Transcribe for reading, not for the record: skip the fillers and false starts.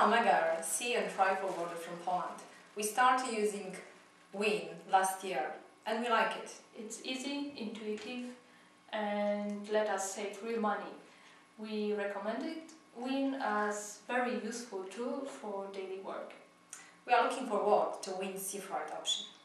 OMEGAir sea and freight forwarder from Poland. We started using Win last year and we like it. It's easy, intuitive, and let us save real money. We recommend it. Win as very useful tool for daily work. We are looking forward to Win's sea freight option.